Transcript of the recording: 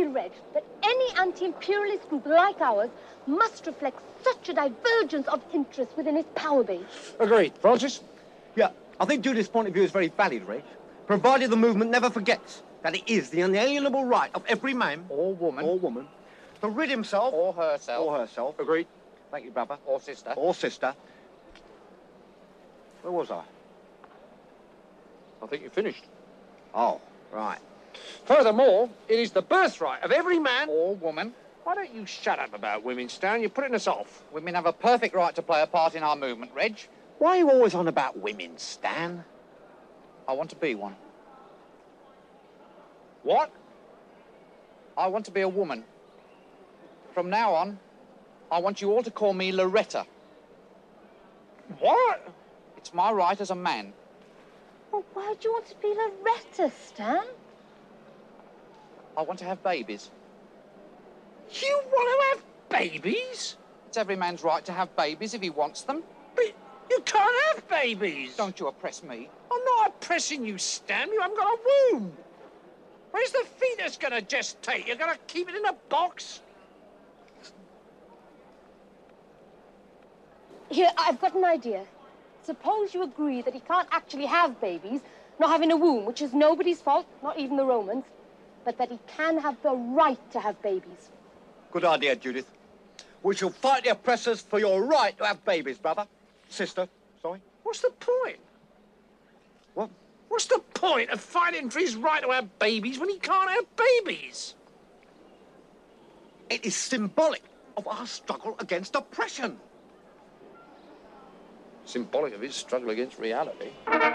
Reg, that any anti-imperialist group like ours must reflect such a divergence of interest within its power base. Agreed. Francis? Yeah, I think Judith's point of view is very valid, Reg, provided the movement never forgets that it is the unalienable right of every man Or woman. To rid himself Or herself. Agreed. Thank you, brother. Or sister. Or sister. Where was I? I think you finished. Oh, right. Furthermore, it is the birthright of every man... Or woman. Why don't you shut up about women, Stan? You're putting us off. Women have a perfect right to play a part in our movement, Reg. Why are you always on about women, Stan? I want to be one. What? I want to be a woman. From now on, I want you all to call me Loretta. What? It's my right as a man. Well, why do you want to be Loretta, Stan? I want to have babies. You want to have babies? It's every man's right to have babies if he wants them. But you can't have babies. Don't you oppress me. I'm not oppressing you, Stan. You haven't got a womb. Where's the fetus going to gestate? You're going to keep it in a box? Here, I've got an idea. Suppose you agree that he can't actually have babies, not having a womb, which is nobody's fault, not even the Romans, but that he can have the right to have babies. Good idea, Judith. We shall fight the oppressors for your right to have babies, brother. Sister, sorry. What's the point? What? What's the point of fighting for his right to have babies when he can't have babies? It is symbolic of our struggle against oppression. Symbolic of his struggle against reality.